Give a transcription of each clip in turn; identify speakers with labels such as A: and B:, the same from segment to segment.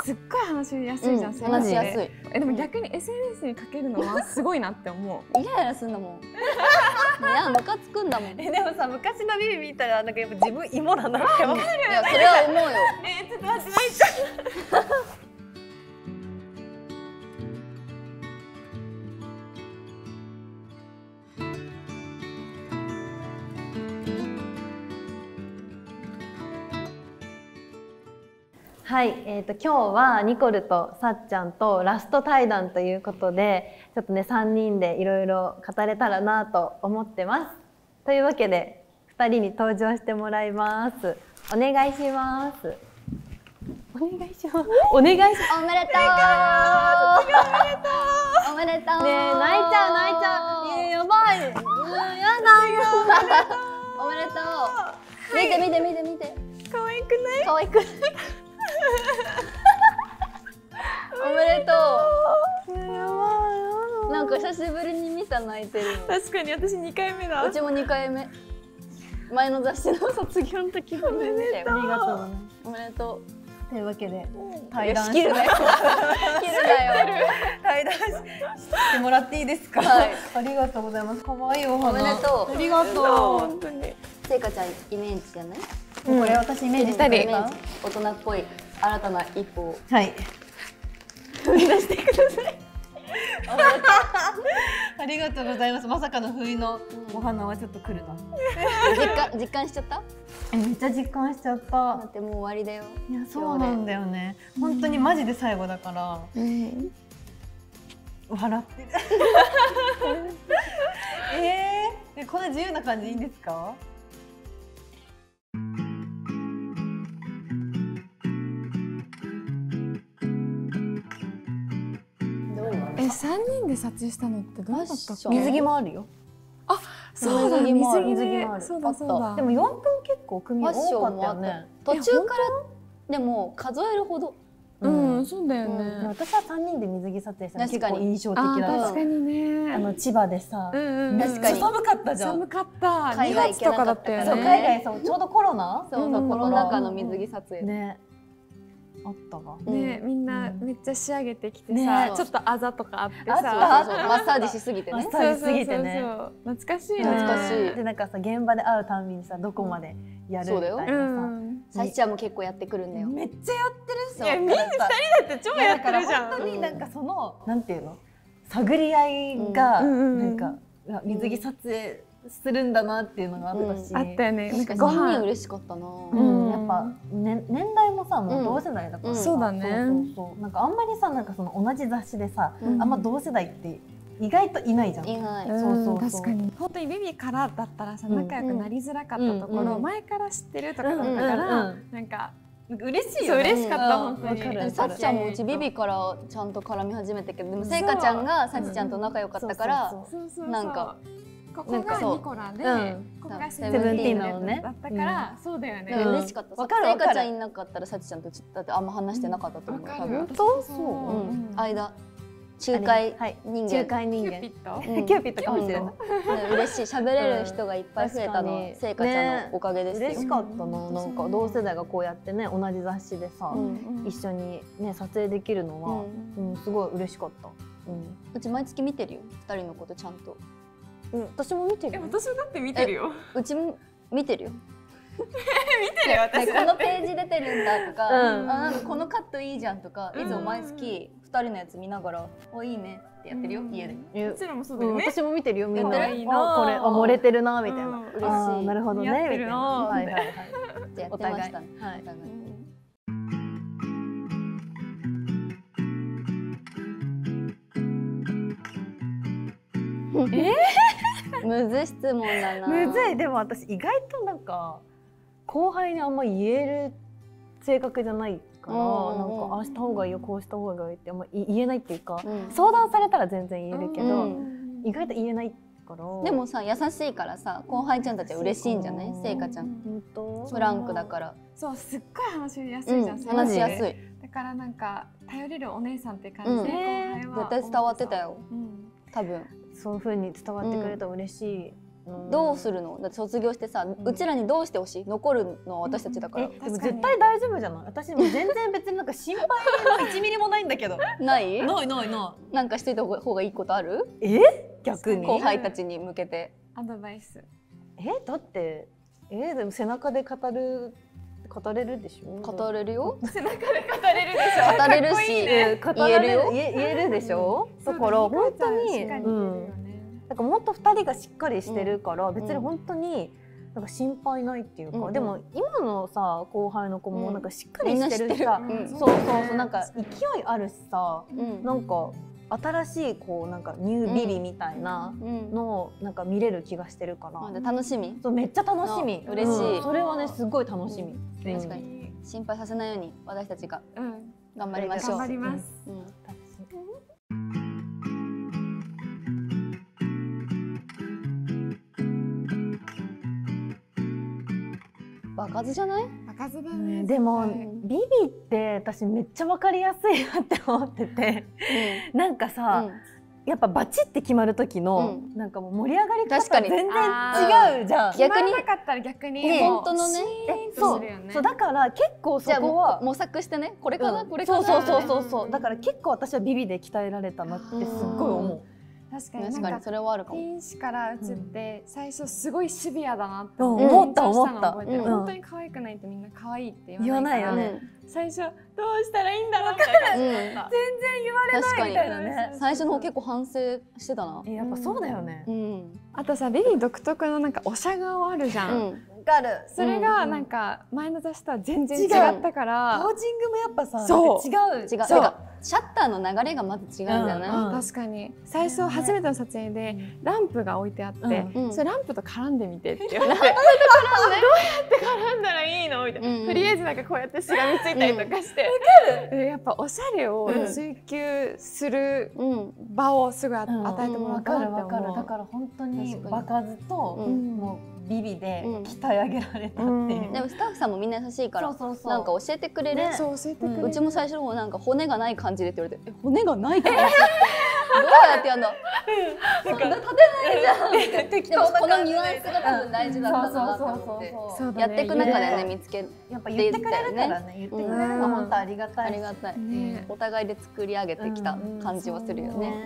A: すっごい話しやすいじゃん。
B: 話しやすい。
A: でも逆に SNS にかけるのはすごいなって思う。
B: イライラすんだもん。いや、ムカつくんだもん。
C: でもさ、昔のビビ見たらなんかやっぱ自分芋だなって思う。
B: いや、それは思うよ。
A: ちょっと待って、泣いちゃう。
D: はい、今日はニコルとさっちゃんとラスト対談ということで、ちょっとね3人でいろいろ語れたらなと思ってます。というわけで2人に登場してもらいます。お願いします。お願いします。お願いします。
B: おめでとう。おめでとう。
D: ねえ、泣いちゃう泣いちゃう。やばい。やだよ。
B: おめでとう。見て見て見て見て。
A: 可愛くない？
B: 可愛くない。おめでとう。なんか久しぶりに見た泣いてるの。
A: 確かに私2回目だ。
B: うちも2回目。前の雑誌の卒業の時ぶりに見たよ。
D: ありがとうね。
B: おめでとう。
D: というわけで
B: 対談して。切るだよ。
C: 対談してもらっていいですか。
B: はい。
D: ありがとうございます。可愛いお花。
B: おめでとう。
D: ありがとう。
A: 本当に。
B: せいかちゃんイメージじゃない？
D: これ私イメージしてくれた？
B: 大人っぽい新たな一歩を
D: はい
B: 踏み出してください。
D: ありがとうございます。まさかの冬のお花はちょっと来るな。
B: 実感しちゃった？
D: めっちゃ実感しちゃった。
B: だってもう終わりだよ。
D: いや、そうなんだよね。本当にマジで最後だから。笑ってる。こんな自由な感じいいんですか？
A: 3人で撮影したのってどうだったっけ？
D: 水着もあるよ。
A: あ、そうだ、
B: 水着もある
A: 水着で
D: 水着もある
A: そうだそうだ。
D: でも4分結構組多かったよね。
B: 途中からでも数えるほど。
A: うん、そうだよね。
D: 私は3人で水着撮影したの結構印象的だった。
A: 確かにね。
D: 千葉でさ、
B: 確かに
D: 寒かったじゃん。
A: 寒かった。
B: 海外行けなかったからね。
D: そう、海外そう、ちょうどコロナ？
B: そうそう、コロナ禍の水着撮影
D: ね。あったわ。
A: ね、みんなめっちゃ仕上げてきて
D: ね
A: さ、ちょっとあざとかあってさ、
B: マッサージしすぎてね。
D: マッサージしすぎてね。
A: 懐かしいね。
B: 懐かしい。
D: でなんかさ、現場で会うたんびにさ、どこまでやるみたいな
B: さ。さしちゃんも結構やってくるんだよ。
D: めっちゃやってるし。
A: いや、みんな2人だって超やってるじゃん。
D: 本当になんかそのなんていうの、探り合いがなんか水着撮影するんだなっていうのがあったし、
A: あったよね。
B: なんか3人嬉しかったな。
D: やっぱ年代もさ、もう同世代だから。
A: そうだね。
D: なんかあんまりさ、なんかその同じ雑誌でさ、あんま同世代って意外といないじゃん。
B: いない。
D: そう
A: 確かに。本当にベビーからだったらさ、仲良くなりづらかったところ、前から知ってるとかだったからなんか嬉しいよね。嬉しかった本当に。
B: さっちゃんもうちビビからちゃんと絡み始めたけど、でもせいかちゃんがさちちゃんと仲良かったからなんか。
A: ここがニコラで、ここがセブンティーンのねだったから、そうだよね。
B: 嬉しかった。せいかちゃんいなかったらさちちゃんとだってあんま話してなかったと思う。多分。そう。間仲介人間。
D: 仲介人間。
A: キュ
D: ーピットかもしれない。
B: 嬉しい。喋れる人がいっぱい増えたのせいかちゃんのおかげですよ。
D: 嬉しかったな。なんか同世代がこうやってね、同じ雑誌でさ一緒にね撮影できるのはすごい嬉しかった。
B: うち毎月見てるよ。2人のことちゃんと。
D: 私も見てるよ。
A: 私だって見てるよ。
B: うちも見てるよ。
A: 見てるよ私。
B: このページ出てるんだとか、なんかこのカットいいじゃんとか、いつも毎月2人のやつ見ながら、おいいねってやってるよ家で。
A: うちらもそうだよね。
D: 私も見てるよみんな。
A: いいな。
D: これ漏れてるなみたいな。
B: 嬉しい。
D: なるほどねみたいな。はいはいはい。
B: じゃやってましたね。はい。むずい質問だな。
D: むずい。でも私意外となんか後輩にあんま言える性格じゃないから、なんかああした方がいいよこうした方がいいってあんま言えないっていうか、相談されたら全然言えるけど、意外と言えないから。
B: でもさ優しいからさ、後輩ちゃんたちは嬉しいんじゃない？せいかちゃん。
D: 本当？
B: フランクだから。
A: そう、すっごい話しやすいじゃん。
B: 話しやすい。
A: だからなんか頼れるお姉さんって感じで後輩は
B: 絶対伝わってたよ。多分。
D: そういう風に伝わってくれると嬉しい。
B: どうするの？だって卒業してさ、うちらにどうしてほしい？残るのは私たちだから。
D: でも絶対大丈夫じゃない？私も全然別になんか心配の1ミリもないんだけど。
B: ない？
D: ないないな
B: なんかしといた方がいいことある？
D: 逆に
B: 後輩たちに向けて。
A: アドバイス。
D: だってでも背中で語れるでしょ？
B: 語れるよ。
A: 背中で語れるでしょ？
B: 語れるし、言えるよ。
D: 言えるでしょ？だから本当になんかもっと2人がしっかりしてるから別に本当になんか心配ないっていうか、でも今のさ後輩の子もなんかしっかりしてるしさ、そうなんか勢いあるしさ、なんか新しいこうなんかニュービビみたいなのをなんか見れる気がしてるから、
B: 楽しみ。
D: そうめっちゃ楽しみ。
B: 嬉しい。
D: それはねすごい楽しみ。
B: 確かに心配させないように私たちが頑張りましょう。
A: 頑張ります。
B: 場数じゃない？
A: 場数だね。
D: でもビビって私めっちゃ分かりやすいなって思ってて、なんかさやっぱバチって決まる時のなんかもう盛り上がり方が全然違うじゃん。
A: 逆になかったら逆に
B: 本当のね。
D: そうだから結構そこは
B: 模索してね、これかなこれか
D: そう
B: な。
D: そうだから結構私はビビで鍛えられたなってすっごい思う。
A: 確かに
B: 確かにそれはあるかも。
A: 天使から移って最初すごいシビアだなって
D: 思った
A: 本当に可愛くないとみんな可愛いって言わないよね。最初どうしたらいいんだろうって全然言われないみたいなね。
B: 最初の方結構反省してたな。
D: やっぱそうだよね。
A: あとさビビ独特のなんかおしゃ顔あるじゃん。それがなんか前の雑誌とは全然違ったから
D: ポージングもやっぱさ違う。
B: シャッターの流れがまず違うんじゃない？
A: 確かに最初初めての撮影でランプが置いてあってそれランプと絡んでみてって言われてどうやって絡んだらいいのみたいな。とりあえずなんかこうやってしがみついたりとかしてやっぱおしゃれを追求する場をすぐ与えてもらったなって思う。
D: だから本当に場数ともうビビで鍛え上げられたっていう。
B: でもスタッフさんもみんな優しいからなんか教えてくれる。うちも最初の方なんか骨がない感じでって言われて骨がない感じどうやってやんだそんな立てないじゃん。でもこのニュアンスが多分大事だったなと思ってやっていく中でね見つけて
D: やっぱ言ってくれるからね。言ってくれるのは本当ありがたい。
B: ありがたい。お互いで作り上げてきた感じはするよね。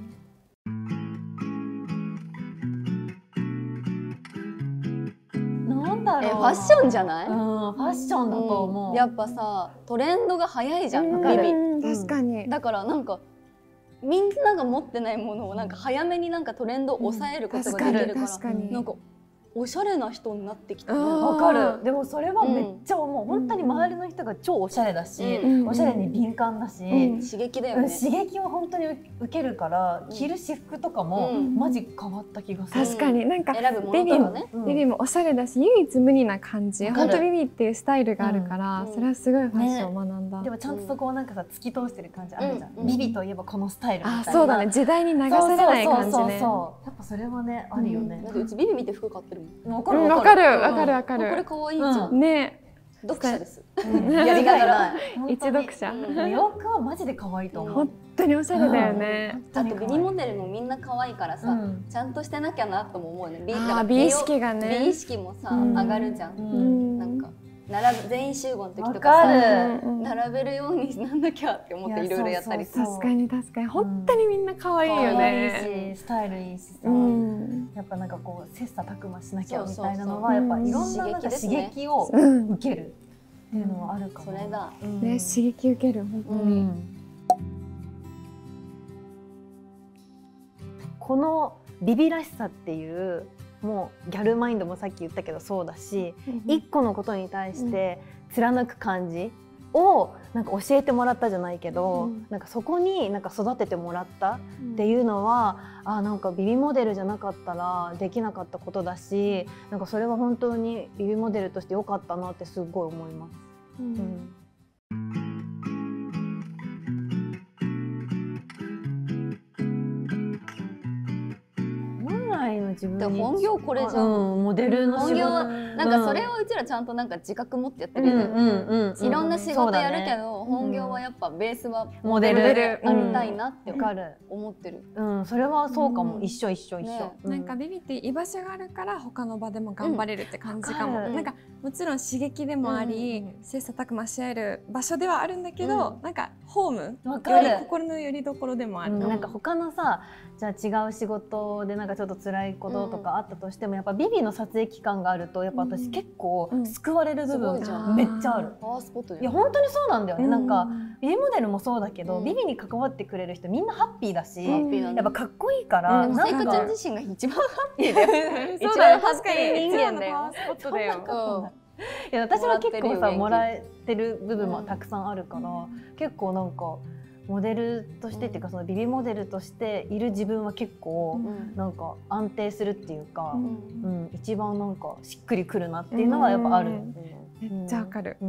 B: ファッションじゃない？
D: ファッションだと思う。
B: やっぱさトレンドが早いじゃん。
A: 確かに。
B: だからなんかみんなが持ってないものをなんか早めになんかトレンドを抑えることができるからなんかおしゃれな人になってきたね。
D: わかる。でもそれはめっちゃ思う。本当に周りの人が超おしゃれだし、おしゃれに敏感だし、
B: 刺激だよね。
D: 刺激を本当に受けるから着る私服とかもマジ変わった気がする。
A: 確かになんか
B: 選ぶものとかね。
A: ビビもおしゃれだし唯一無二な感じ。本当ビビっていうスタイルがあるからそれはすごいファッションを学んだ。
D: でもちゃんとそこをなんかさ突き通してる感じあるじゃん。ビビといえばこのスタイルみたいな。
A: そうだね。時代に流されない感じね。
D: やっぱそれはねあるよね。
B: だってうちビビ見て服買ってるもん。
A: わかる。
B: これ可愛いじゃん。
A: ね。
B: 読者です。
D: やりがいない。
A: 一読者。
D: 洋服はマジで可愛いと思う。
A: 本当におしゃれだよね。
B: あとビリモデルもみんな可愛いからさ、ちゃんとしてなきゃなとも思うね。
A: 美意識がね。
B: 美意識もさ上がるじゃん。なんか全員集合の時とかさ並べるようになんなきゃって思っていろいろやったりする。
A: 確かに本当にみんな可愛いよね。
D: 可愛いしスタイルいいしさ、やっぱなんかこう切磋琢磨しなきゃみたいなのはやっぱいろんななんか刺激を受けるっていうのはあるかも。
B: それだ。
A: ね、刺激受ける本当に。
D: このビビらしさっていうもうギャルマインドもさっき言ったけどそうだし、一個のことに対して貫く感じをなんか教えてもらったじゃないけど、なんかそこになんか育ててもらったっていうのは、なんかビビモデルじゃなかったらできなかったことだし、なんかそれは本当にビビモデルとして良かったなってすごい思います。自分に
B: 本業これじゃん。
D: モデルの仕事。
B: 本業はなんかそれをうちらちゃんとなんか自覚持ってやってるよね。いろんな仕事やるけども本業はやっぱベースは
D: モデル
B: ありたいなって思ってる。
D: それはそうかも。一緒。
A: なんかビビって居場所があるから他の場でも頑張れるって感じかも。なんかもちろん刺激でもあり、切磋琢磨し合える場所ではあるんだけど、なんかホーム、より心の拠り所でもある。
D: なんか他のさ、じゃあ違う仕事でなんかちょっと辛いこととかあったとしても、やっぱビビの撮影期間があるとやっぱ私結構救われる部分めっちゃある。
B: パワースポット。
D: いや本当にそうなんだよね。なんかビビモデルもそうだけど、ビビに関わってくれる人みんなハッピーだし、やっぱかっこいいから。
B: セイカちゃん自身が一番ハッピーだよ。
A: そうだよ、確かに人間だよ。
D: いや私は結構さもらえてる部分もたくさんあるから、結構なんかモデルとしてっていうか、そのビビモデルとしている自分は結構なんか安定するっていうか、一番なんかしっくりくるなっていうのはやっぱある。
A: めっちゃわかる。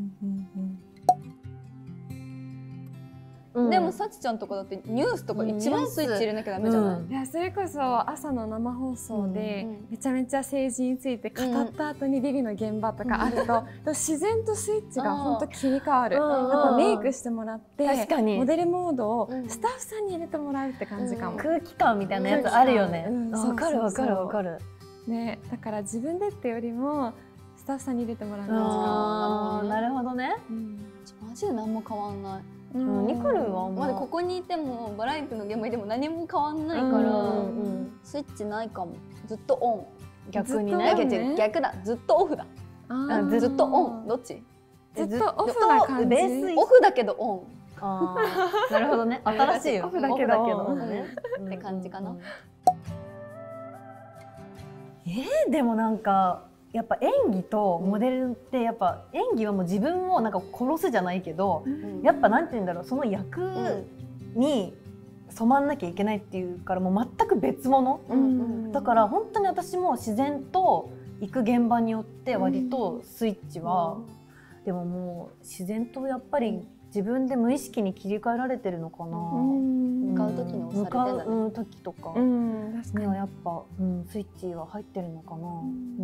B: でもさちちゃんとかだってニュースとか一番スイッチ入れなきゃダメじゃない？
A: いやそれこそ朝の生放送でめちゃめちゃ政治について語った後にビビの現場とかあると自然とスイッチが本当切り替わる。やっぱメイクしてもらってモデルモードをスタッフさんに入れてもらうって感じかも。
D: 空気感みたいなやつあるよね。わかるわかるわかる。
A: ね、だから自分でってよりもスタッフさんに入れてもらう感じかも。
D: なるほどね。
B: マジで何も変わんない。
D: ニコルは
B: まだここにいてもバラエティの現場でも何も変わんないからスイッチないかも。ずっとオン。
D: 逆にね。
B: 逆だ。ずっとオフだ。ずっとオン。どっち？
A: ずっとオフな感じ。
B: オフだけどオン。
D: なるほどね。新しいよ。
A: オフだけど
B: って感じかな。
D: でもなんかやっぱ演技とモデルってやっぱ演技はもう自分をなんか殺すじゃないけど、やっぱなんて言うんだろう、その役に染まんなきゃいけないっていうからもう全く別物だから、本当に私も自然と行く現場によって割とスイッチはでももう自然とやっぱり自分で無意識に切り替えられてるのかな。
B: 向かう時に押されてんだね。
D: 向かう時とかにはやっぱスイッチは入ってるのかな。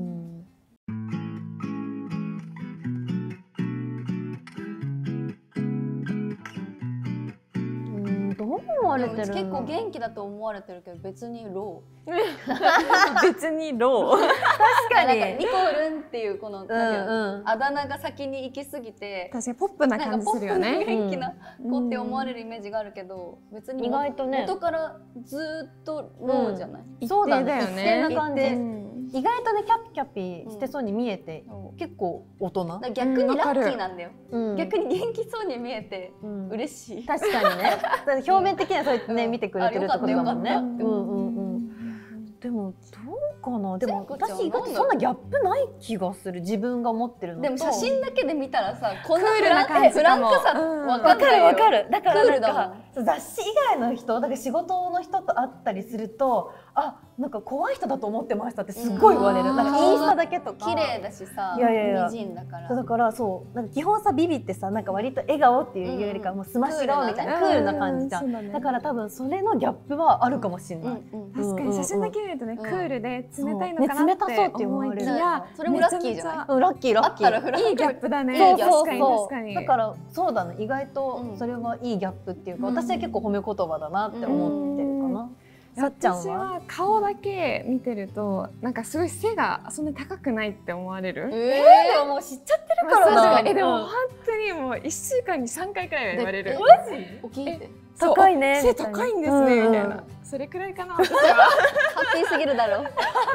D: どう思われてるの？
B: 結構元気だと思われてるけど別にロー。
A: 別にロー。
B: 確かにニコルンっていうこのあだ名が先に行き過ぎて、
A: 確かにポップな感じするよね。
B: 元気な子って思われるイメージがあるけど、別に意外とね元からずっとローじゃない？
D: そうだよね。一定な感じ。意外とねキャピキャピしてそうに見えて結構大人。
B: 逆にラッキーなんだよ。逆に元気そうに見えて嬉しい。
D: 確かにね。表面的にはそうやってね見てくれてるってことだもんね。でもどうかな。でも私意外とそんなギャップない気がする。自分が思ってるのと。
B: でも写真だけで見たらさ、こんな
A: クールな感じ
B: フランクさわかる
D: わかる。だからなんか雑誌以外の人、だから仕事の人と会ったりすると、あ、なんか怖い人だと思ってましたってすっごい言われる。なんかインスタだけとか
B: 綺麗だしさ、美人だから。
D: だからそうなんか基本さビビってさ、なんか割と笑顔っていうよりかもうスマシロみたいなクールな感じじゃん。だから多分それのギャップはあるかもしれない。
A: 確かに写真だけ見るとねクールで冷たいのかなって思いきや、
B: それもラッキーじゃない？
D: ラッキーラッキー。
A: いいギャップだね。
D: そう確かに。だからそうだね、意外とそれはいいギャップっていうか、私は結構褒め言葉だなって思ってるかな。さっちゃんは
A: 顔だけ見てるとなんかすごい背がそんなに高くないって思われる。
D: でももう知っちゃってるからな。
A: でも本当にもう1週間に3回くらいは言われる。
B: マジ？大きいって。
D: 高いね。
A: 背高いんですねみたいな。それくらいかな。私は。
B: ハッピーすぎるだろう。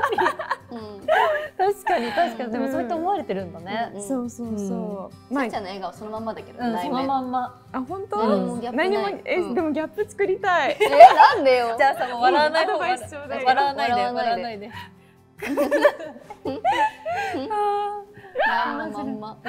D: 確かに確かに。でもそうやって思われてるんだね。
A: そうそうそう。
B: さっちゃんの笑顔そのまんまだけど。
D: そのまんま。
A: あ本当？何もでもギャップ作りたい。
B: なんでよ。
D: じゃあさもう笑わないで。
A: 笑わないで。
B: まんま。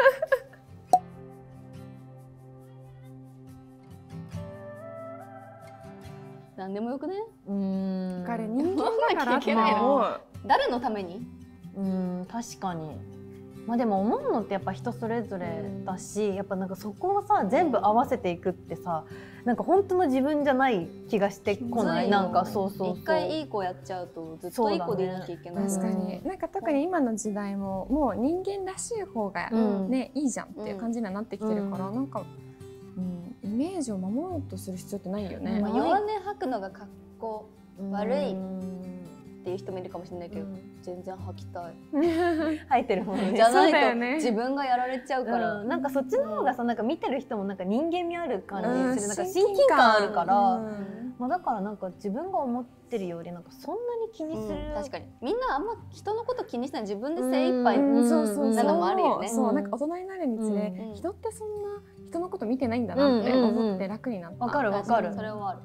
B: なんでもよくね。
A: 彼人間だからって思う。
B: 誰のために？
D: 確かに。まあでも思うのってやっぱ人それぞれだし、やっぱなんかそこをさ全部合わせていくってさ、なんか本当の自分じゃない気がしてこない。なんかそうそう。
B: 一回いい子やっちゃうとずっといい子でいなきゃいけない。
A: 確かに。なんか特に今の時代ももう人間らしい方がねいいじゃんっていう感じにはなってきてるから、なんかイメージを守ろうとする必要ってないよね。
B: 弱音吐くのがかっこ悪いっていう人もいるかもしれないけど、全然吐きたい。
D: 吐いてるもんね。
B: じゃないと自分がやられちゃうから。
D: なんかそっちの方がさ、なんか見てる人もなんか人間味ある感じする、なんか親近感あるから。まあだからなんか自分が思ってるよりなんかそんなに気にする。
B: 確かにみんなあんま人のこと気にしない、自分で精一杯なのもあるよね。
A: そうなんか大人になるにつれ、人ってそんな人のこと見てないんだなって思って楽になった。
D: わかるわかる。
B: それはある。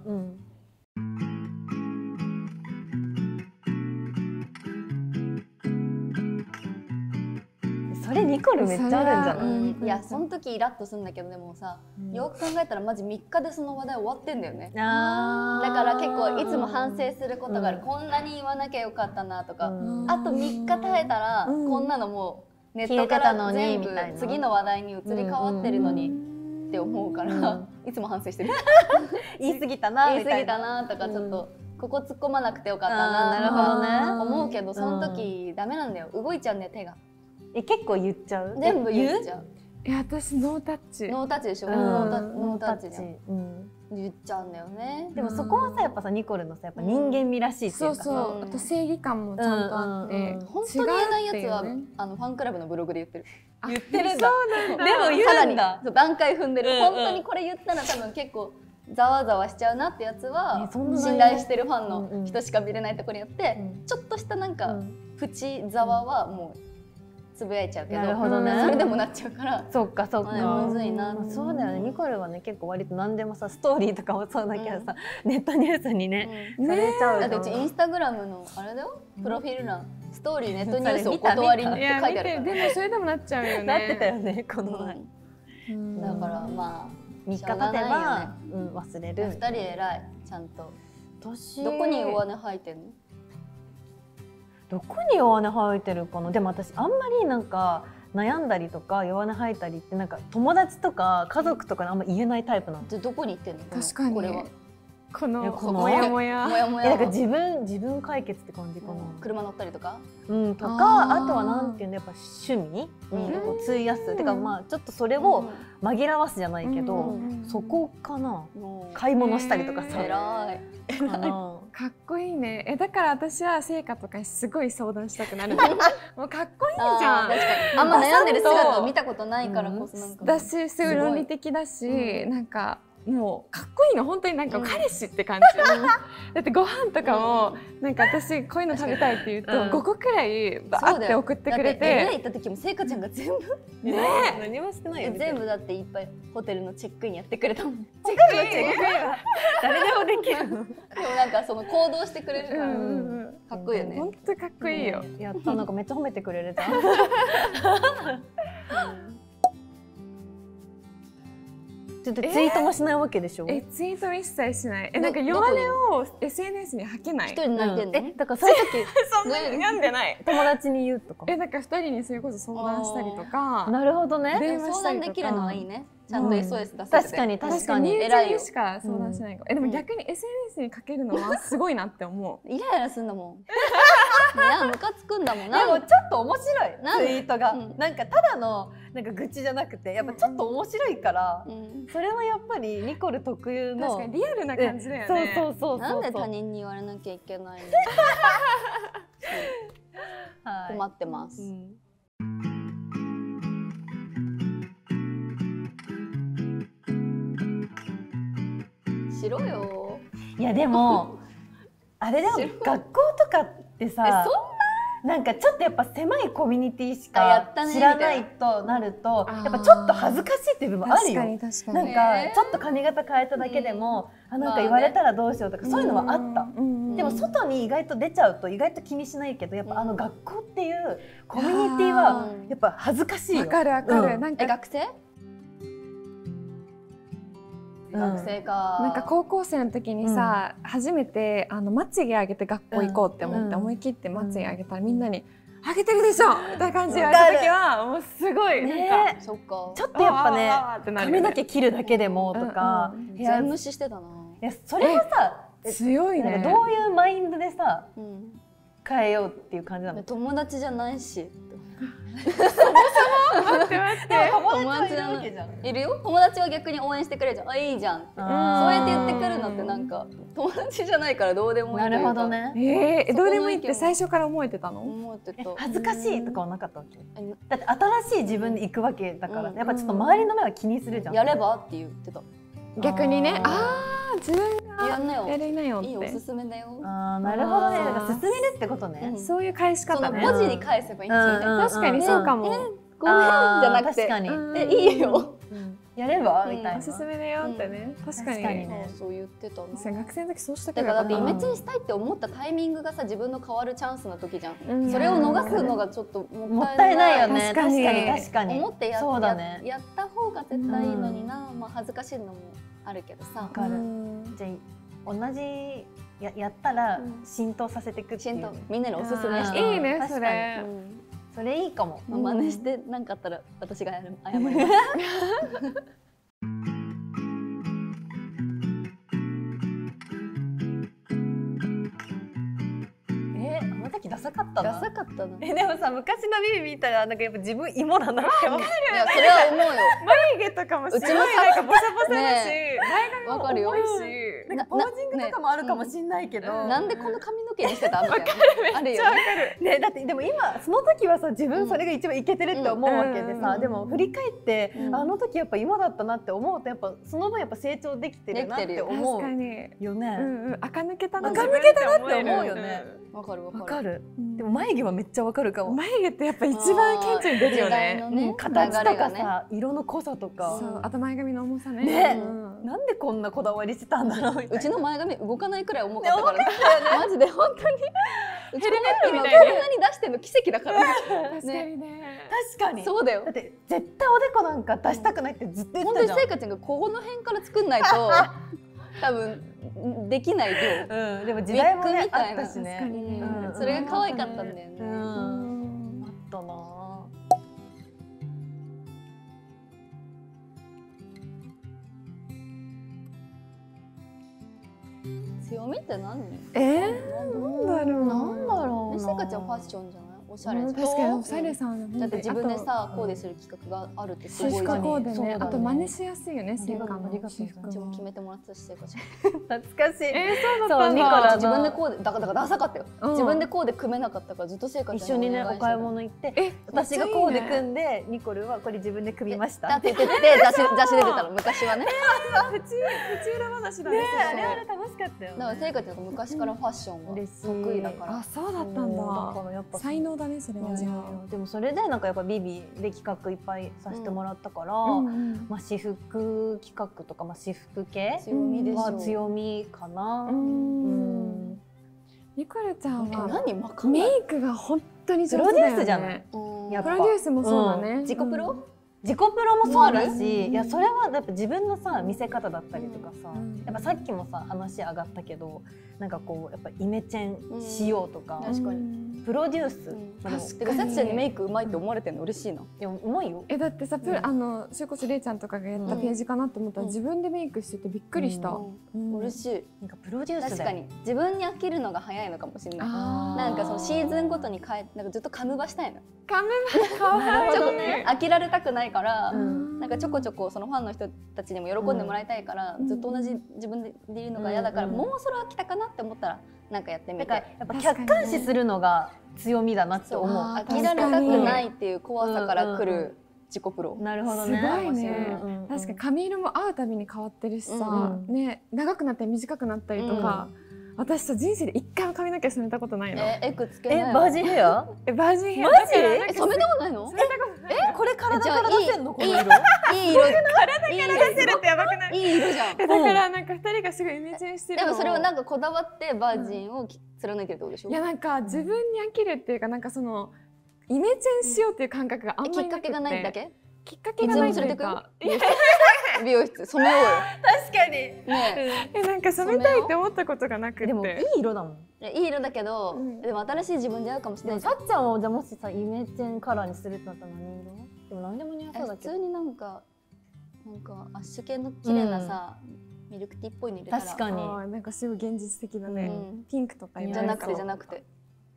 D: それニコルめっちゃあるんじゃない？
B: いやその時イラッとするんだけど、でもさ、よく考えたらマジ3日でその話題終わってんだよね。だから結構いつも反省することがある。こんなに言わなきゃよかったなとか、あと3日耐えたらこんなのもうネットから全部次の話題に移り変わってるのにって思うから、いつも反省してる。
D: 言い過ぎたなみたいな
B: とか、ちょっとここ突っ込まなくてよかったなとか思うけど、その時ダメなんだよ。動いちゃうんだよ、手が。
D: 結構言っちゃう？
B: 全部言っちゃう。
A: いや私ノータッチ。
B: ノータッチでしょ。ノータッチで言っちゃうんだよね。
D: でもそこはさ、やっぱさニコルのさ、やっぱ人間味らしいっていうかさ、
A: あと正義感もちゃんとあって、
B: 本当に言えないやつはファンクラブのブログで言ってる。
D: 言ってるんだ。
A: でも
B: 言うんだ。段階踏んでる。本当にこれ言ったら多分結構ざわざわしちゃうなってやつは、信頼してるファンの人しか見れないところにやって、ちょっとしたなんかプチざわはもうつぶやいちゃうけど、それでもなっちゃうから、
D: そっかそっか、
B: むずいな。
D: そうだよね。ニコルはね結構割と何でもさ、ストーリーとかもそうだけどさ、ネットニュースにねされちゃう。
B: だってうちインスタグラムのあれだよ、プロフィール欄ストーリーネットニュースお断りって書いてあるから。
A: でもそれでもなっちゃうよね。
D: なってたよねこの前。
B: だからまあ
D: 3日経てば忘れる。
B: 2人偉い、ちゃんと。どこに弱音吐いてんの？
D: どこに弱音吐いてるかな。でも私あんまりなんか悩んだりとか弱音吐いたりってなんか友達とか家族とかにあんま言えないタイプなの。
B: じゃどこに行ってんの？
A: 確かに
B: これは
A: このモヤモヤ
D: なんか自分解決って感じかな。
B: 車乗ったりとか
D: とか、あとはなんていうの、やっぱ趣味にこう費やすてか、まあちょっとそれを紛らわすじゃないけど、そこかな。買い物したりとかさ。
B: 偉い
A: かっこいいね。だから私は成果とかすごい相談したくなる。もうかっこいいじゃん。
B: あんま悩んでる姿を見たことないからこそなんか。
A: だしすごい論理的だし、なんかもうかっこいいの。本当になんか彼氏って感じ。だってご飯とかもなんか私こういうの食べたいって言うと5個くらいバーって送ってくれて。
B: LA行った時もせいかちゃんが全部
D: 何もしてないよ。
B: 全部だっていっぱいホテルのチェックインやってくれたもん。
A: チェックイン
D: 誰でもできる。
B: でもなんかその行動してくれるからかっこいいよね。
A: 本当かっこいいよ。
D: やった。なんかめっちゃ褒めてくれるじゃん。ちょっとツイートもしないわけでしょ。
A: ツイート一切しない。なんか弱音を SNS に吐けない。
B: 一人泣いてんの？
D: だからそういう時
A: そんなに読んでない。
D: 友達に言うとか。
A: なんか2人にそれこそ相談したりとか。
D: なるほどね。
B: 相談できるのはいいね。ちゃんと SOS 出せて。
D: 確かに確かに
A: 偉いよ。しか相談しないから。でも逆に SNS にかけるのはすごいなって思う。
B: イライラすんだもん。いやムカつくんだもん。
D: でもちょっと面白いツイートが。なんかただのなんか愚痴じゃなくて、やっぱちょっと面白いから、それはやっぱりニコル特有の
A: 確かにリアルな感じだよね。
D: そう
B: なんで他人に言われなきゃいけないの？困ってます。しろよ。
D: いやでもあれだよ、学校とかってさ、なんかちょっとやっぱ狭いコミュニティしか知らないとなると、やっぱちょっと恥ずかしいっていう部分あるよ。なんかちょっと髪型変えただけでもなんか言われたらどうしようとかそういうのはあった。でも外に意外と出ちゃうと意外と気にしないけど、やっぱ学校っていうコミュニティはやっぱ恥ずかしいよ。
A: わかるわかる。なんか
B: 学生？学生か。
A: なんか高校生の時にさ、初めてまつげ上げて学校行こうって思って思い切ってまつげ上げたらみんなに「上げてるでしょ!」みたいな感じで言われた時はもうすごいなんか
B: そっか。
D: ちょっとやっぱね髪の毛切るだけでもとか
B: 全無視してたな。
D: いやそれはさ
A: 強いね。
D: どういうマインドでさ変えようっていう感じなの？
B: 友達じゃないし。
A: 待って待って。
B: 友達いるわけじゃん。いるよ。友達は逆に応援してくれるじゃん。あ、いいじゃんって。そうやって言ってくるのってなんか友達じゃないからどうでもいい。
D: なるほどね。
A: どうでもいいって最初から思えてたの？
B: 思ってた。
D: 恥ずかしいとかはなかったわけ？だって新しい自分で行くわけだから、やっぱちょっと周りの目は気にするじゃん。
B: やればって言ってた。
A: 逆にね、自分がやりなよって。
B: いいおすすめだよ。
D: なるほどね。だから勧めるってことね。
A: そういう返し方ね。
B: 文字に返せばいいんですよね。
A: 確かにそうかも。
B: ごめんじゃなくて、いいよ。
D: やればみたいな。
A: おすすめだよってね。確かに
B: ね。そう言ってた。
A: 学生の時そうした
B: から。だってイメチェンしたいって思ったタイミングがさ、自分の変わるチャンスの時じゃん。それを逃すのがちょっともったいないよね。
D: 確かに。
B: 思ってやった方が絶対いいのにな。まあ恥ずかしいのもあるけどさ。
D: わかる。じゃあ同じやったら浸透させていくっていう。
B: みんなにおすすめして。
A: いいねそれ。
D: それいいかも。
B: 真似してなんかあったら私が謝ります。
D: あの時ダサかったな。
B: ダサかったな。
C: でもさ、昔のビビ見たらなんかやっぱ自分芋だなって思う。い
B: やそれは思うよ。
A: 眉毛とかもすごいなんかボサボサだし、前髪も重いし、
D: なんかポージングとかもあるかもしれないけど、
B: なんでこの髪の毛にしてたみたいな。あるよ
D: ね。だってでも今その時はさ、自分それが一番イケてるって思うわけでさ、でも振り返ってあの時やっぱ芋だったなって思うと、やっぱその分やっぱ成長できてるなって思うよね。
A: 垢抜けたな
D: って思うよね。
B: わかるわ
D: かる。でも眉毛はめっちゃわかるかも。
A: 眉毛ってやっぱ一番顕著に出るよね。
D: 形とかさ、色の濃さとか。
A: あと前髪の重さね。
D: ね、なんでこんなこだわりしてたんだろうみたいな。
B: うちの前髪動かないくらい重かったからね。マジで本当に。うちの髪今こんなに出してるの奇跡だから。
A: 確かにね。
D: 確かに。
B: そうだよ。
D: だって絶対おでこなんか出したくないってずっと言ってたじゃん。
B: 本当にせいかちゃんがここの辺から作んないと多分できない量。
D: でも時代もねあったしね。
B: それが可愛かったんだよね。
D: あったな。
B: 強みって何？
A: なんだろう。
B: せいかちゃんファッションじゃない？おしゃれ。
A: 確かにおしゃれさん
B: だって自分でさコーデする企画があるってすごい。
A: コーデね。あと真似しやすいよね。せいかの
B: 私も決めてもらったし、せいかちゃん。
D: 懐かしい。
A: そうだったんだ。
B: 自分でコーデだからダサかったよ。自分でコーデ組めなかったからずっとせいかちゃん
D: 一緒にねお買い物行って、私がコーデ組んでニコルはこれ自分で組みました。
B: だって言って雑誌で出たの昔はね。
A: プチ裏話だね。
D: あれ楽しかったよ。
B: だからせいかちゃんが昔からファッションは得意だから。
A: あ、そうだったんだ。才能だねそれは。
D: でもそれでなんかやっぱビビで企画いっぱいさせてもらったから、まあ私服企画とかまあ私服系は強みかな。
A: ニコルちゃんは
B: メ
A: メイクが本当に上手だよね。プロデュースじゃない。プロデュースもそうだね。
B: 自己プロ？
D: 自己プロもそうだし、いやそれはやっぱ自分のさ見せ方だったりとかさ、やっぱさっきもさ話上がったけど、なんかこうやっぱイメチェンしようとか、
B: 確かに
D: プロデュース。
B: てかさっちゃんにメイクうまいって思われてるの嬉しいな。い
D: やうまいよ。
A: だってさ、それこそれいちゃんとかがやったページかなと思ったら自分でメイクしててびっくりした。
B: 嬉しい。
D: なんかプロデュース
B: 確かに自分に飽きるのが早いのかもしれない。なんかそのシーズンごとに変えなんかずっとカムバしたいの。
A: カムバかわいい。
B: ちょっとね飽きられたくないから。なんかちょこちょこそのファンの人たちにも喜んでもらいたいから、ずっと同じ自分でいるのが嫌だから、もうそろ飽きたかなって思ったらなんかやってみて。
D: やっぱ客観視するのが強みだなって思う。
B: 飽きられたくないっていう怖さから来る自己プロ。
D: なるほどね。
A: すごいね。確かに髪色も会うたびに変わってるしさ、ね長くなったり短くなったりとか。私さ人生で一回も髪の毛染めたことないの。
B: エクつけない。
D: バージンヘア？
A: バージンヘア。
D: マジ？
B: 染めたことないの？
D: これ体から出せんのこの色？
B: いい色。体から
A: 出せるってやばくない？
B: いい色じゃん。
A: だからなんか二人がすごいイメチェンしてるの。
B: でもそれはなんかこだわってバージンを貫いてるってことでしょ？
A: いやなんか自分に飽きるっていうかなんかそのイメチェンしようっていう感覚があんまりなくて。
B: きっかけがないだけ？
A: きっかけがないというか。
B: 美容室染めようよ。
D: 確かに。
B: ね。
A: なんか染めたいって思ったことがなくて。
D: でもいい色だもん。
B: いい色だけど、でも新しい自分で合うかもしれない。
D: さっちゃんをじゃもしさイメチェンカラーにするってなったら何色？でも何でも似合いそうだけど。
B: 普通になんかアッシュ系の綺麗なさミルクティーっぽいの入れたら。
D: 確かに。
A: なんかすごい現実的だね。ピンクとか
B: じゃなくて。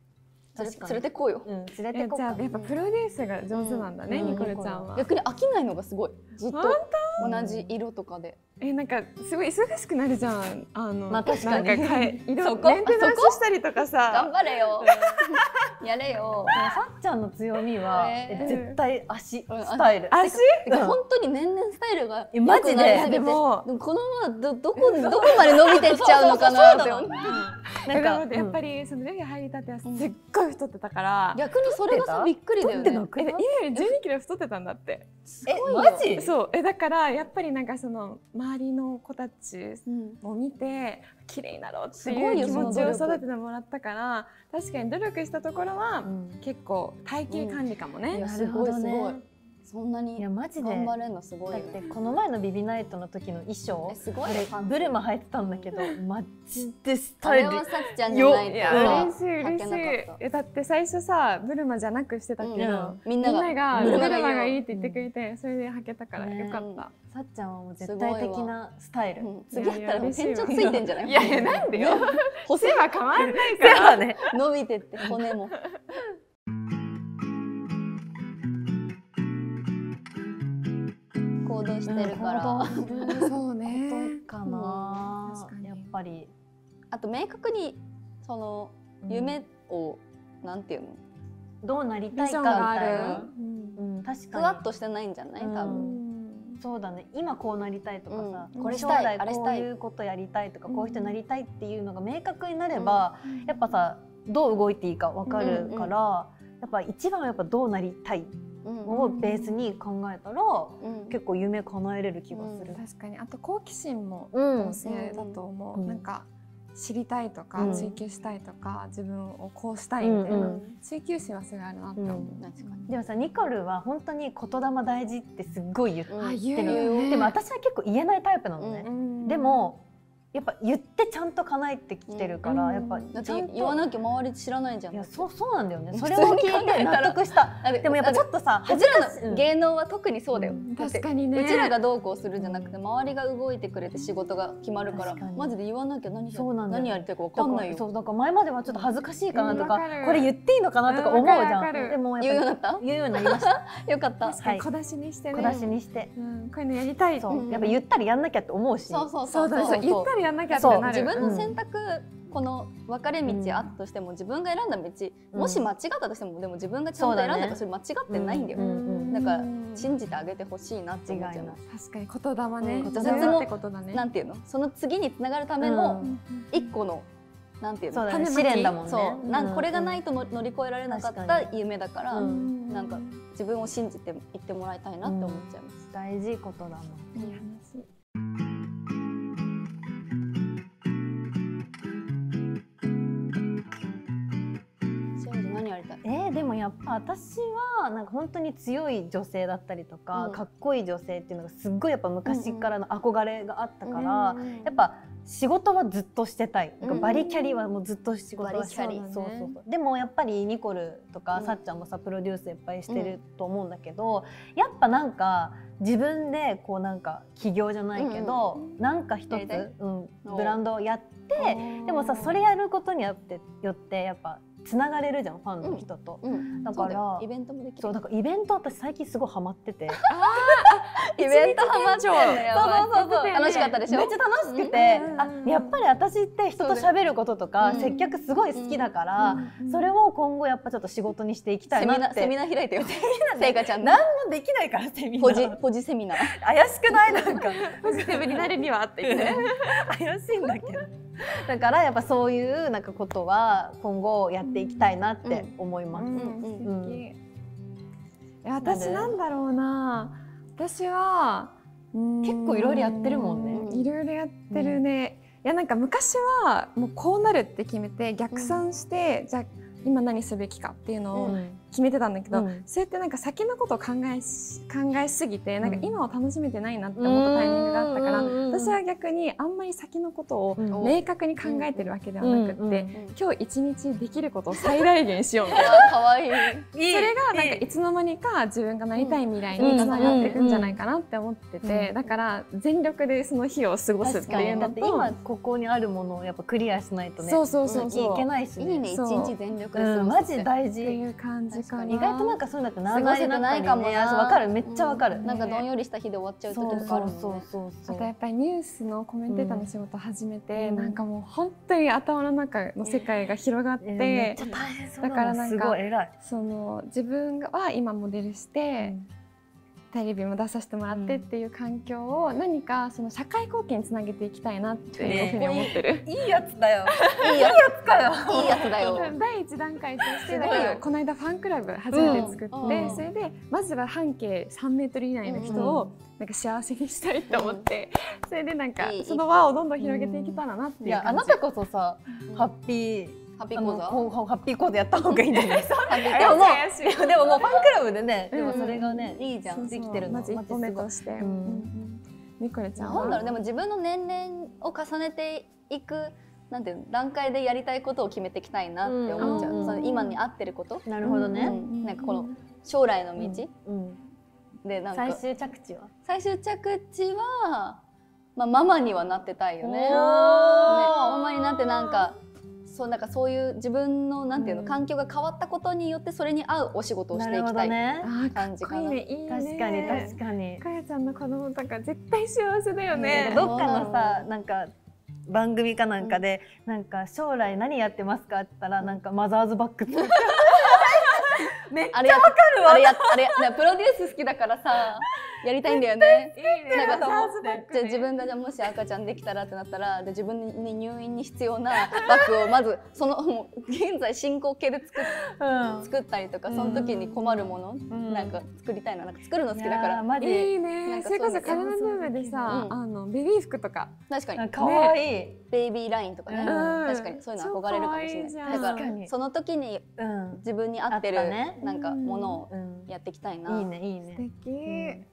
B: 連れてこうよ。
D: 連れてこう。
A: じゃあやっぱプロデュースが上手なんだね、ニコルちゃんは。
B: 逆に飽きないのがすごい。ずっと同じ色とかで。
A: なんかすごい忙しくなるじゃん。
D: まあ確かに。
A: 色メンテナンスしたりとかさ。
B: 頑張れよ。やれよ。
D: さっちゃんの強みは絶対足スタイル。
A: 足？
B: 本当に年々スタイルが
D: マジで。
B: でもこのままどこまで伸びてっちゃうのかなって。
A: なんかやっぱりそのデビュー入りたてはすっごい太ってたから。
B: 逆にそれがさびっくりだよね。
A: 今より12キロ太ってたんだって。
D: マジ？
A: そうだからやっぱりなんかその周りの子たちを見て綺麗になろうっていう気持ちを育ててもらったから、確かに努力したところは結構体型管理かもね。
B: すごいすごい。そんなに頑張れんのすごい。
D: だってこの前のビビナイトの時の衣装、
B: すごい
D: ブルマ履いてたんだけど、マジでスタイル。
B: あれはさっちゃんじゃないと
A: 嬉しい嬉しい。だって最初さブルマじゃなくしてたけど、みんながブルマがいいって言ってくれて、それで履けたからよかった。
D: さっちゃんはもう絶対的なスタイル。
B: 次やったら店長ついてんじゃない？
A: いやなんでよ。背は変わんないから。
B: 伸びてって骨も。行動してるから。
A: そうね。
D: かな。やっぱり。
B: あと明確にその夢をなんていうの？
D: どうなりたいかみたいな。
B: 確かに。ふわっとしてないんじゃない？多分。
D: そうだね。今こうなりたいとかさ、
B: これしたい、
D: あれしたい、こういうことやりたいとか、こういう人になりたいっていうのが明確になれば、やっぱさ、どう動いていいかわかるから、やっぱ一番はやっぱどうなりたいをベースに考えたら、結構夢叶えれる気がする。
A: 確かに。あと好奇心も旺盛だと思う。なんか知りたいとか追求したいとか、自分をこうしたいみたいな追求心はすごいあるなって思う。
D: でもさ、ニコルは本当に言霊大事ってすっごい言ってる。でも私は結構言えないタイプなのね。でもやっぱ言ってちゃんと叶えてきてるから、やっぱ
B: 言わなきゃ周り知らないじゃん。
D: いや、そうなんだよね。それを聞いて納得した。でもやっぱちょっとさ、
B: うちらの芸能は特にそうだよ。
A: 確かにね。
B: うちらがどうこうするじゃなくて、周りが動いてくれて仕事が決まるから、マジで言わなきゃ何やりたいか分かんないよ。
D: そう、だから前まではちょっと恥ずかしいかなとか、これ言っていいのかなとか思うじゃん。でも
B: 言うようになった？
D: 言うようになりました。
B: よかった。
A: 小出しにしてね。
D: 小出しにして。
A: こういうのやりたい。
D: やっぱ言ったらやんなきゃって思うし。
B: そう
A: 言ったらやんなきゃってなる。
B: 自分の選択、この分かれ道あったとしても、自分が選んだ道、もし間違ったとしても、でも自分がちゃんと選んだとそれ間違ってないんだよ。だから信じてあげてほしいなって思っちゃいます。
A: 確かに言霊ね。
B: 挫折もなんていうの、その次につながるための一個のなんていうの、
D: 試練だもんね。
B: そう、これがないと乗り越えられなかった夢だから、なんか自分を信じていってもらいたいなって思っちゃいます。
D: 大事ことだもん。でもやっぱ私はなんか本当に強い女性だったりとか、かっこいい女性っていうのがすっごいやっぱ昔からの憧れがあったから、やっぱ仕事はずっとしてたい。なんかバリキャリはもうずっと仕事はしてたい。でもやっぱりニコルとかさっちゃんもさプロデュースいっぱいしてると思うんだけど、やっぱなんか自分でこうなんか起業じゃないけど、なんか一つブランドをやって、でもさそれやることによってやっぱつながれるじゃん、ファンの人と。だから
B: イベントもできる。
D: そうだからイベント私最近すごいハマってて。
B: イベントハマってんだよ。そう楽しかったでしょ。
D: めっちゃ楽しくて、やっぱり私って人と喋ることとか接客すごい好きだから、それを今後やっぱちょっと仕事にしていきたいなって。
B: セミナー開いてよ。せいかちゃん。
D: 何もできないからセミナー。
B: ポジセミナー。
D: 怪しくないなんか。
A: ポジティブになるにはって言って。
D: 怪しいんだけど。だからやっぱそういうなんかことは今後やっていきたいなって思います。
A: 私なんだろうな。私は
D: 結構いろいろやってるもんね。
A: いろいろやってるね。いやなんか昔はもうこうなるって決めて逆算して、じゃあ今何すべきかっていうのを決めてたんだけど、そうやってなんか先のことを考えすぎてなんか今を楽しめてないなって思ったタイミングがあったから、私は逆にあんまり先のことを明確に考えてるわけではなくって、今日一日できることを最大限しようみたいな。
B: 可愛い。
A: それがなんかいつの間にか自分がなりたい未来につながっていくんじゃないかなって思ってて、だから全力でその日を過ごすっていうのと、
D: 今ここにあるものをやっぱクリアしないとね、いけないしね。
B: いいね、一日全力で過ごす。
D: マジ大事。
A: っていう感じかな。
D: 意外となんかそういうのって長い
B: ないかもな。
D: わかる、めっちゃわかる。
B: なんかどんよりした日で終わっちゃう時とかあるもんね。
A: あとやっぱりニュースのコメンテーターの仕事を始めて、なんかもう本当に頭の中の世界が広がって、だからなんかその自分は今モデルして、テレビも出させてもらってっていう環境を何かその社会貢献につなげていきたいなっていうふうに思ってる。
C: いいやつだよ。
B: いいやつかよ。いいやつだよ。
A: 第一段階としてだからこの間ファンクラブ初めて作って、それでまずは半径3メートル以内の人をなんか幸せにしたいと思って、それでなんかその輪をどんどん広げていけたらなっていう感じ。
D: あなたこそさ、ハッピー講座やった方がいいんじゃないですか。でももうファンクラブでね、でもそれがね、いいじゃん、できてるの。
A: まず一歩目として。ニコルちゃんは。
B: なんだろう、でも自分の年齢を重ねていくなんていうの段階でやりたいことを決めていきたいなって思っちゃう。その今に合ってること。
D: なるほどね。
B: なんかこの将来の道でなんか
D: 最終着地は
B: まあママにはなってたいよね。ママになってなんかそういう自分のなんていうの環境が変わったことによってそれに合うお仕事をしていきたい感じかな。
D: 確かに。
A: かやちゃんの子供とか絶対幸せだよね。
D: どっかのさなんか番組かなんかでなんか将来何やってますかって言ったらなんかマザーズバッグ
C: めっちゃわかるわ。
B: あれプロデュース好きだからさやりたいんだよね。なんかじゃあ自分がもし赤ちゃんできたらってなったら自分に入院に必要なバッグをまずそのもう現在進行形で作ったりとか、その時に困るものなんか作りたいな。なんか作るの好きだから。
A: いいね。それこそ体の部分でさベビー服とか
B: 確かに
D: かわいい
B: ベイビーラインとかね、確かにそういうの憧れるかもしれない。だからその時に自分に合ってるなんかものをやっていきたいな。
D: いいねいいね。
A: 素敵。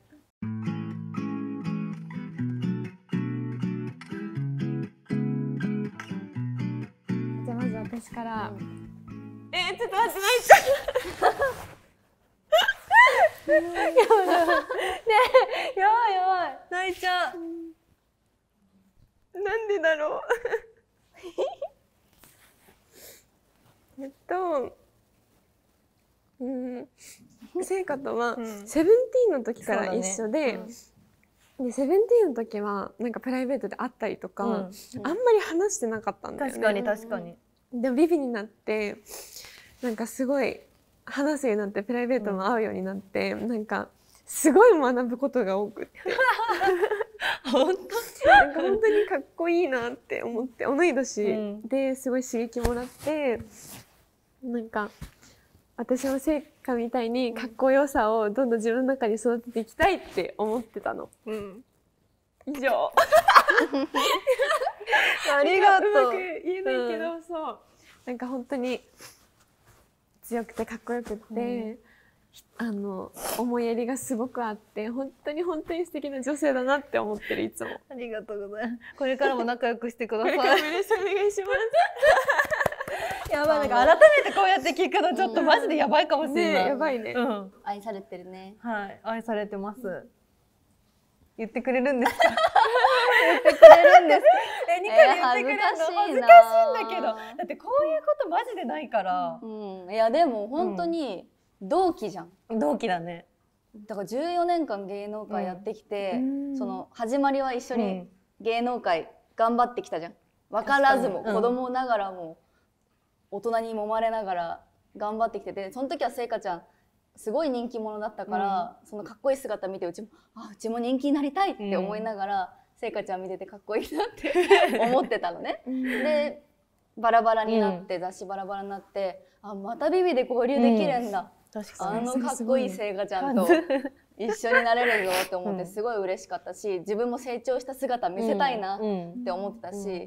A: じゃあまず私から。ちょっと待って泣いちゃう。
C: やばい泣いちゃう。
A: なんでだろう。聖華とはセブンティーンの時から一緒で、セブンティーンの時はなんかプライベートで会ったりとか、あんまり話してなかったんだよね。
D: 確かに。
A: でもビビになってなんかすごい話すようになってプライベートも会うようになって、なんかすごい学ぶことが多くってなんか本当にかっこいいなって思って、同い年ですごい刺激もらって、なんか私も聖華みたいにかっこよさをどんどん自分の中に育てていきたいって思ってたの。以上。
C: ありがとう。
A: うまく言えないけど、そうなんか本当に強くてかっこよくって、思いやりがすごくあって、本当に素敵な女性だなって思ってるいつも。
C: ありがとうございます。これからも仲良くしてください。
A: これからもよろしくお願いします。
C: やばい、なんか改めてこうやって聞くのちょっとマジでやばいかもしれない。
A: やばいね。
B: 愛されてるね。
C: はい、愛されてます。言ってくれるんですか？
B: 言ってくれるんです。
C: ニカに言ってくれるの恥ずかしいんだけど、だってこういうことマジでないから。
B: いやでも本当に同期じゃん。
C: 同期だね。
B: だから14年間芸能界やってきて、その始まりは一緒に芸能界頑張ってきたじゃん。分からずも子供ながらも大人に揉まれながら頑張ってきてて、その時は聖華ちゃんすごい人気者だったから、そのかっこいい姿見てうちも人気になりたいって思いながら、聖華ちゃん見ててかっこいいなって思ってたのね。でバラバラになって、雑誌バラバラになって、またビビで合流できるんだ、かっこいい聖華ちゃんと一緒になれるぞって思ってすごい嬉しかったし、自分も成長した姿見せたいなって思ってたし、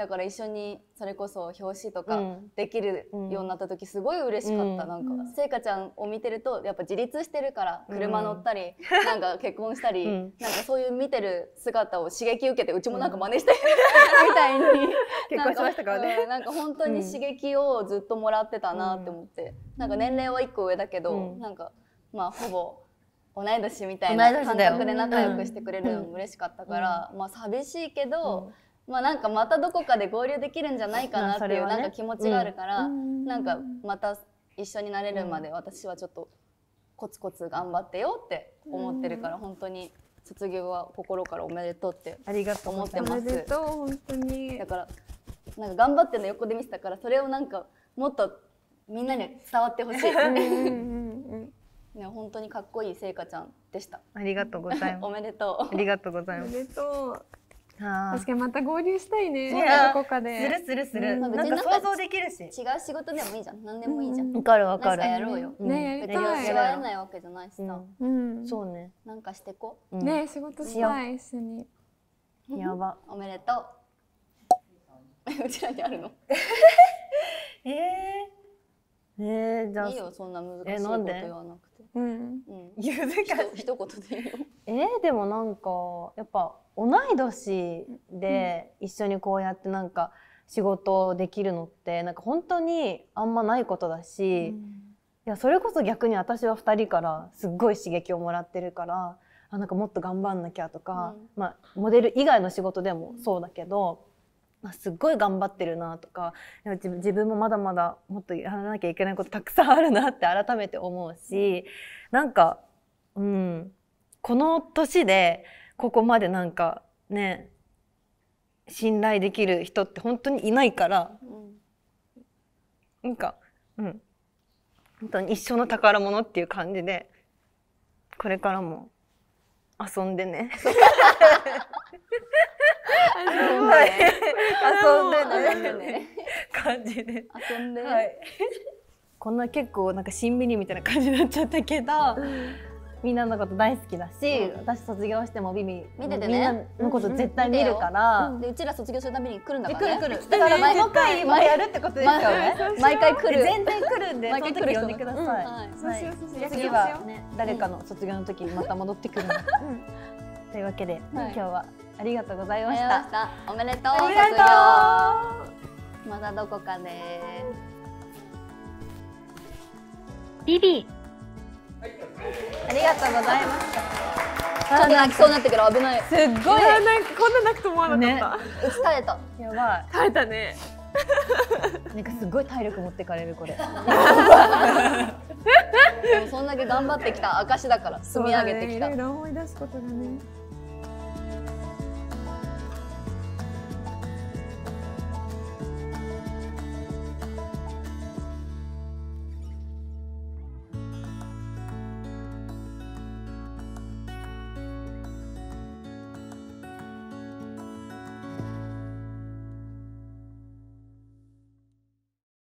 B: だから一緒にそれこそ表紙とかできるようになった時すごい嬉しかった。なんかせいかちゃんを見てるとやっぱ自立してるから車乗ったりなんか結婚したりなんかそういう見てる姿を刺激受けてうちもなんか真似してみたいに
C: 結婚しましたからね。
B: なんか本当に刺激をずっともらってたなって思って、なんか年齢は1個上だけどなんかまあほぼ同い年みたいな感覚で仲良くしてくれるのも嬉しかったから、まあ寂しいけど、まあなんかまたどこかで合流できるんじゃないかなっていうなんか気持ちがあるから、なんかまた一緒になれるまで私はちょっとコツコツ頑張ってよって思ってるから、本当に卒業は心からおめでとうって思ってます。
A: おめでとう本当に。
B: だからなんか頑張ってるの横で見てたから、それをなんかもっとみんなに伝わってほしい。ね、本当にかっこいいせいかちゃんでした。
C: ありがとうございます。
B: おめでとう。
C: ありがとうございます。
A: おめでとう。確かにまた合流したいね。どこかで。
C: する。なんか想像できるし。
B: 違う仕事でもいいじゃん。何でもいいじゃん。
C: わかる。
B: 何かやろうよ。
A: ね、やりたい。
B: やらないわけじゃないしさ。
C: そうね。
B: なんかしてこ。
A: ね、仕事したい一緒に。
C: やば。
B: おめでとう。うちらにあるの？
C: じゃあ
B: いいよ、そんな難しいこと言わなくて。一言でいいよ。
C: でもなんかやっぱ同い年で一緒にこうやってなんか仕事できるのってなんか本当にあんまないことだし、いやそれこそ逆に私は2人からすっごい刺激をもらってるから、なんかもっと頑張んなきゃとか、まあモデル以外の仕事でもそうだけど。すっごい頑張ってるなとか、自分もまだまだもっとやらなきゃいけないことたくさんあるなって改めて思うし、なんか、この年でここまでなんかね信頼できる人って本当にいないから、なんか本当に一生の宝物っていう感じでこれからも遊んでね。遊んでね感じで
B: 遊んで、
C: こんな結構なんかしんみりみたいな感じになっちゃったけど、みんなのこと大好きだし、私卒業してもビビみんなのこと絶対見るから、
B: でうちら卒業するたびに来るんだからね。
C: 来る。だから毎回もやるってことですよね。
B: 毎回来る。
C: 全然来るんで、その時呼んでください。次はね誰かの卒業の時また戻ってくるの。というわけで今日はありがとうございました。
B: おめでとう。
C: ありがと
B: う。またどこかで。
C: ビビ。ありがとうございました。
B: ちょっと泣きそうになったけど危ない。
C: すっごい。
A: なんかこんな泣くと思わなかっ
B: た。うち耐えた。
C: やばい。
A: 耐えたね。
C: なんかすごい体力持ってかれるこれ。
B: でもそんだけ頑張ってきた証だから積み上げてきた。
A: いろいろ思い出すことがね。